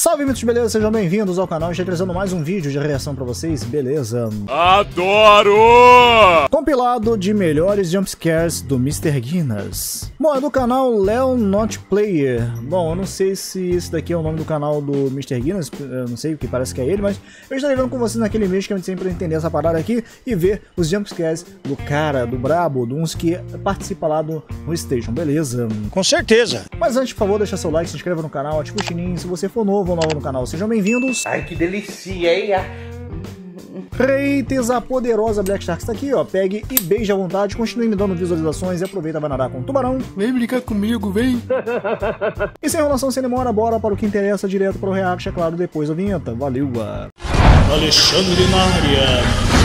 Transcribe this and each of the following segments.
Salve, mitos, beleza? Sejam bem-vindos ao canal. Estou trazendo mais um vídeo de reação pra vocês, beleza? Adoro! Compilado de melhores jumpscares do Mr. Guinness. Bom, é do canal Leo Not Player. Bom, eu não sei se esse daqui é o nome do canal do Mr. Guinness, eu não sei, porque parece que é ele, mas eu estarei vendo com vocês naquele mês que a gente sempre entender essa parada aqui e ver os jumpscares do cara, do brabo, de uns que participa lá no Station, beleza? Com certeza! Mas antes, por favor, deixa seu like, se inscreva no canal, ativa o sininho, se você for novo ou nova no canal, sejam bem-vindos. Ai, que delícia, hein? Reites, a poderosa Black Shark está aqui, ó. Pegue e beije à vontade, continue me dando visualizações e aproveita vai nadar com o tubarão. Vem brincar comigo, vem! E sem enrolação, sem demora, bora para o que interessa, direto para o react, é claro, depois da vinheta. Valeu! Alexandre na área!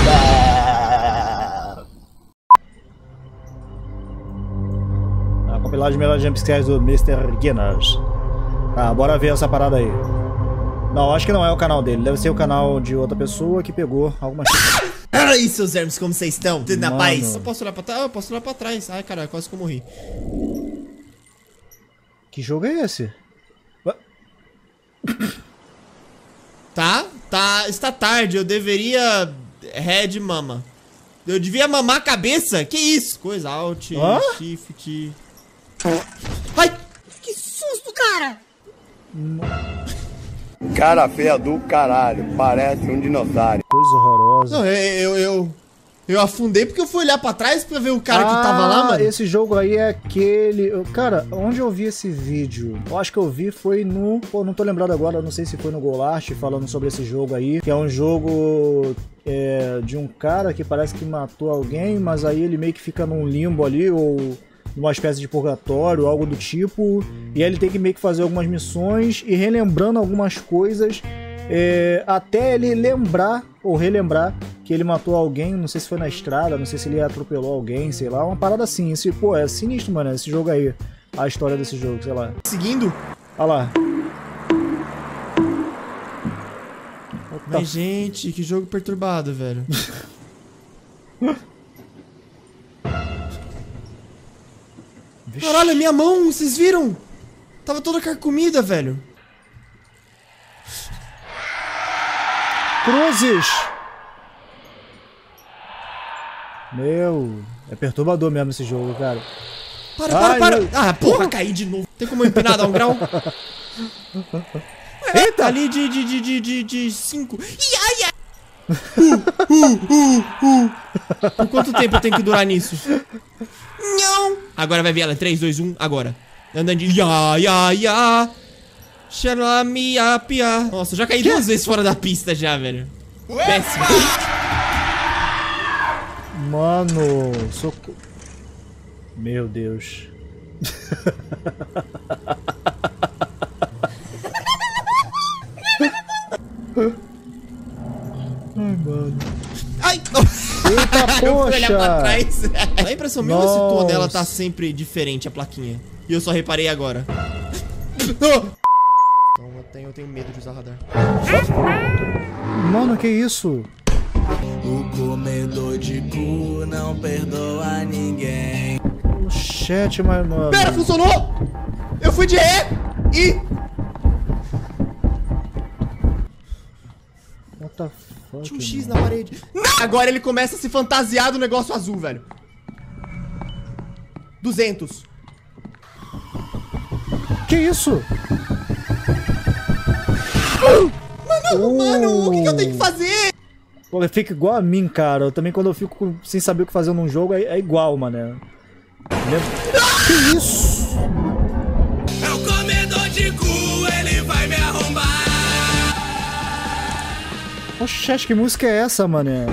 A compilagem de melhores jumpscares do Mr. Guinness. Tá, bora ver essa parada aí. Não, acho que não é o canal dele. Deve ser o canal de outra pessoa que pegou algumas coisas. Aí, seus ermos, como vocês estão? Tudo na paz? Eu posso olhar pra trás? Eu posso olhar pra trás. Ai, caralho, quase que eu morri. Que jogo é esse? Está tarde. Eu deveria... Red mama. Eu devia mamar a cabeça? Que isso? Coisa, Alt, Shift... Ai! Que susto, cara! Cara feia do caralho, parece um dinossauro. Coisa horrorosa. Não, eu afundei porque eu fui olhar pra trás pra ver o cara que tava lá, mano. Esse jogo aí é aquele... Cara, onde eu vi esse vídeo? Eu acho que eu vi foi no... Pô, não tô lembrado agora, não sei se foi no Golart falando sobre esse jogo aí. Que é um jogo de um cara que parece que matou alguém, mas aí ele meio que fica num limbo ali, ou... uma espécie de purgatório, algo do tipo, e aí ele tem que meio que fazer algumas missões e relembrando algumas coisas, até ele lembrar ou relembrar que ele matou alguém, não sei se foi na estrada, não sei se ele atropelou alguém, sei lá, uma parada assim. Pô, é sinistro, mano, esse jogo aí, a história desse jogo, sei lá. Seguindo? Olha lá. Mas, gente, que jogo perturbado, velho. Caralho, a minha mão, vocês viram? Tava toda carcomida, velho. Cruzes! Meu, é perturbador mesmo esse jogo, cara. Para! Ah, porra, caí de novo. Tem como eu empinar, dar um grau? Eita! Ali de 5. Ai! Por quanto tempo eu tenho que durar nisso? Não! Agora vai ver ela. 3, 2, 1, agora. Andando de ya. Xalamia. Nossa, eu já caí 2 vezes fora da pista já, velho. Péssimo. Mano, socorro. Meu Deus. Ai, mano. Ai! Eita, Eu fui olhar pra poxa! trás. A impressão minha ou se Nossa. tua dela tá sempre diferente, a plaquinha? E eu só reparei agora. Então eu tenho medo de usar radar. Mano, que isso? O comedor de cu não perdoa ninguém. O chat, mano. Pera, funcionou! Eu fui de E e... What the fuck? Tinha um X na parede. Agora ele começa a se fantasiar do negócio azul, velho. 200. Que isso? Mano, o que eu tenho que fazer? Pô, ele fica igual a mim, cara. Eu também, quando eu fico sem saber o que fazer num jogo, é igual, mano. Que isso? É o comedor de cu, ele vai me arrombar. Oxe, que música é essa, mané?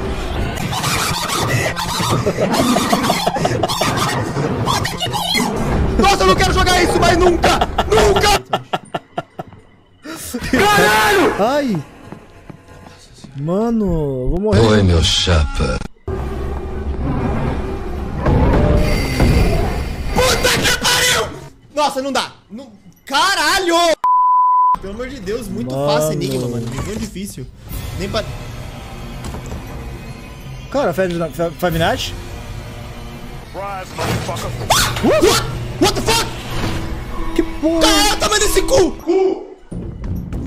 Nossa, eu não quero jogar isso mais nunca! Nunca! Caralho! Ai! Mano, eu vou morrer. Oi, meu chapa. Puta que pariu! Nossa, não dá. Não... Caralho! Pelo amor de Deus, muito fácil enigma, mano. Muito difícil. Nem pra... Cara, Five Nights? What the fuck? Que porra? Caralho, o tamanho desse cu!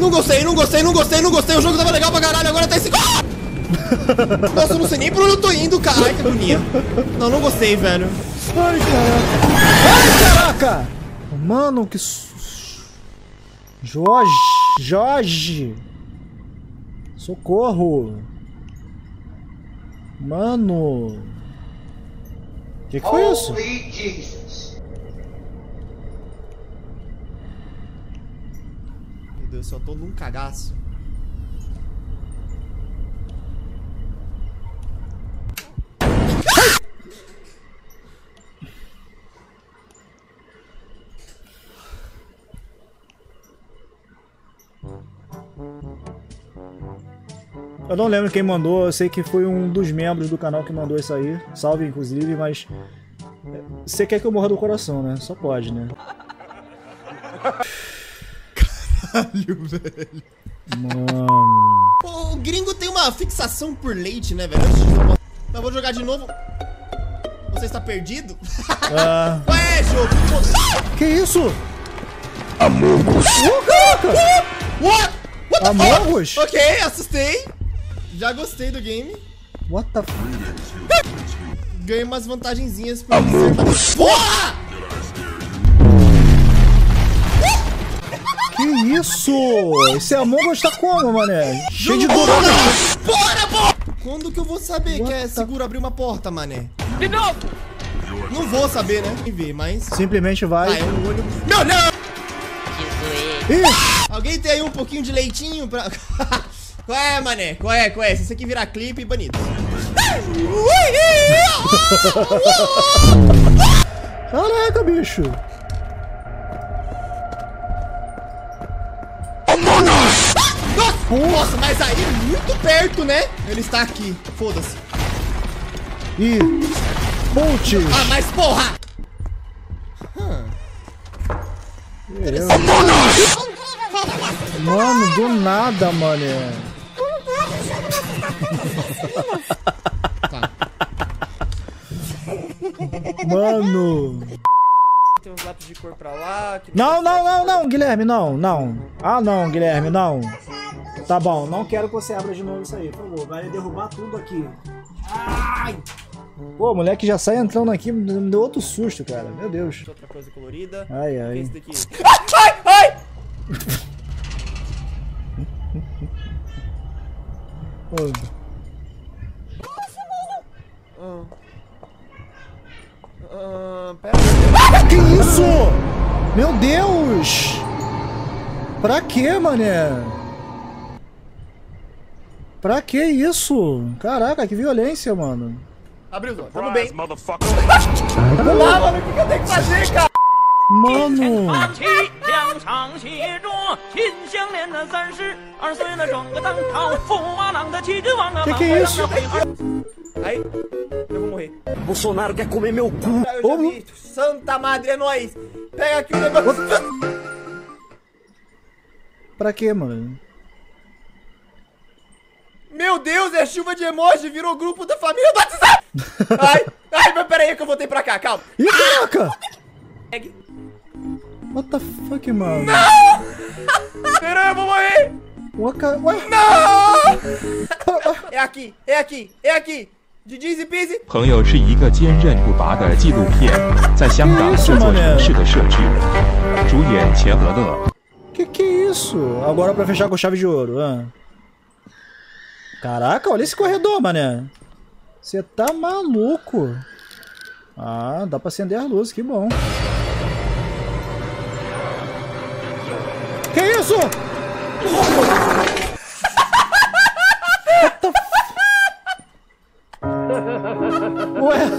Não gostei, não gostei, não gostei, não gostei. O jogo tava legal pra caralho, agora tá esse... Nossa, eu não sei nem pra onde eu tô indo, cara. Ai, que agonia. Não, não gostei, velho. Ai, caraca. Ai, caraca. Mano, que... Jorge. Socorro. Mano. Que foi isso? Meu Deus, eu tô num cagaço. Eu não lembro quem mandou, eu sei que foi um dos membros do canal que mandou isso aí. Salve, inclusive, mas... Você quer que eu morra do coração, né? Só pode, né? Caralho, velho. Mano... O gringo tem uma fixação por leite, né, velho? Eu vou jogar de novo. Você está perdido? Qual é, jogo? Que isso? Among Us. Caraca! What? What the Among Us? Ok, assustei. Já gostei do game. What the f... Ganhei umas vantagenzinhas pra você. Porra! Que isso? Esse Among Us tá como, mané? Cheio de durão. Bora, porra! Quando que eu vou saber que é seguro abrir uma porta, mané? De novo! Não vou saber, né? Tem que ver, mas... Simplesmente vai... Ah, é um olho... Não, não! Ih! Alguém tem aí um pouquinho de leitinho pra... Qual é, mané? Qual é? Qual é? Se isso aqui virar clipe, banido. Caraca, bicho! Nossa, mas aí muito perto, né? Ele está aqui. Foda-se. Ih! Putz! Ah, mas porra! Mano, do nada, mané. Tá. Mano. Tem uns lápis de cor pra lá. Não, Guilherme, não. Ah, não, Guilherme, não. Tá bom, não quero que você abra de novo isso aí, por favor. Vai derrubar tudo aqui. Ai! Pô, o moleque já sai entrando aqui, me deu outro susto, cara. Meu Deus. Outra coisa colorida. Ai, ai. Esse daqui. Ai! Pô. Pera. Que isso? Meu Deus! Pra quê, mané? Pra que isso? Caraca, que violência, mano. Abriu os olhos, tamo bem. Motherfucker. Vamos lá, mano, o que eu tenho que fazer, cara? Mano! Que é isso? Aí, eu vou morrer. Bolsonaro quer comer meu cu. Eu já vi. Santa Madre, é nóis. Pega aqui o negócio. Pra quê, mano? Meu Deus, é chuva de emoji, virou grupo da família do WhatsApp. Ai, mas peraí que eu voltei pra cá, calma. Ih, caraca! Pegue. What the fuck, mano? Peraí, eu vou morrer. Ué? Não! É aqui, é aqui, é aqui. De easy peasy. 朋友是一个坚韧不拔的纪录片，在香港这座城市的设置，主演钱和乐。 Que é isso? Agora pra fechar com chave de ouro. Caraca, olha esse corredor, mané. Você tá maluco. Ah, dá pra acender as luzes, que bom. Que isso? What the f... Ué?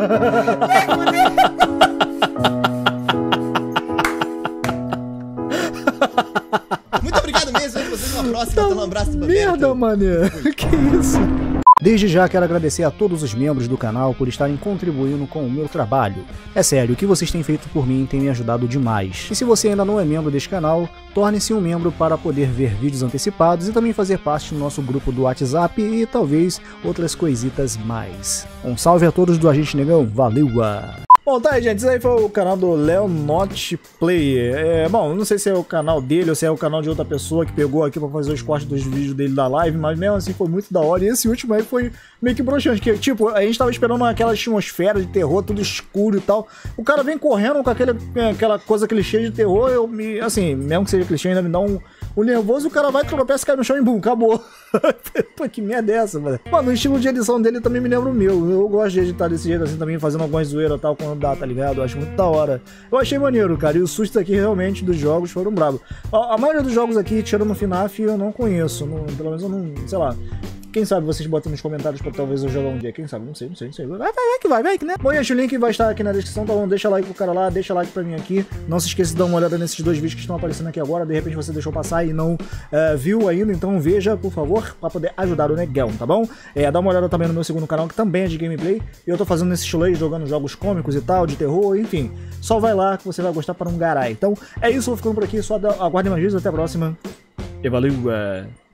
Muito obrigado mesmo, hein? Vocês uma próxima. Então, um abraço do Merda, mané. Que isso? Desde já quero agradecer a todos os membros do canal por estarem contribuindo com o meu trabalho. É sério, o que vocês têm feito por mim tem me ajudado demais. E se você ainda não é membro deste canal, torne-se um membro para poder ver vídeos antecipados e também fazer parte do nosso grupo do WhatsApp e talvez outras coisitas mais. Um salve a todos do Agente Negão, valeu! Bom, tá aí, gente, isso aí foi o canal do Leonot Player. Bom, não sei se é o canal dele ou se é o canal de outra pessoa que pegou aqui pra fazer os cortes dos vídeos dele da live, mas mesmo assim foi muito da hora. E esse último aí foi meio que broxante, que tipo, a gente tava esperando aquela atmosfera de terror, tudo escuro e tal. O cara vem correndo com aquela coisa clichê de terror, assim, mesmo que seja clichê, ainda me dá um nervoso, o cara vai, tropeça, cai no chão e bum, acabou. Pô, que merda é essa, mano? Mano, o estilo de edição dele também me lembra o meu. Eu gosto de editar desse jeito assim também, fazendo algumas zoeiras e tal, quando dá, tá ligado? Eu acho muito da hora. Eu achei maneiro, cara. E os sustos aqui realmente dos jogos foram bravos. A maioria dos jogos aqui, tirando o FNAF, eu não conheço. Pelo menos eu não, sei lá. Quem sabe vocês botam nos comentários pra talvez eu jogar um dia. Quem sabe? Não sei. Vai que, né? Bom, gente, o link vai estar aqui na descrição, tá bom? Deixa like pro cara lá, deixa like pra mim aqui. Não se esqueça de dar uma olhada nesses dois vídeos que estão aparecendo aqui agora. De repente você deixou passar e não viu ainda, então veja, por favor, pra poder ajudar o Negão, tá bom? Dá uma olhada também no meu segundo canal, que também é de gameplay. E eu tô fazendo nesse estilo aí, jogando jogos cômicos e tal, de terror, enfim. Só vai lá que você vai gostar para um garai. Então é isso, vou ficando por aqui. Só aguardem mais vídeos, até a próxima. E valeu!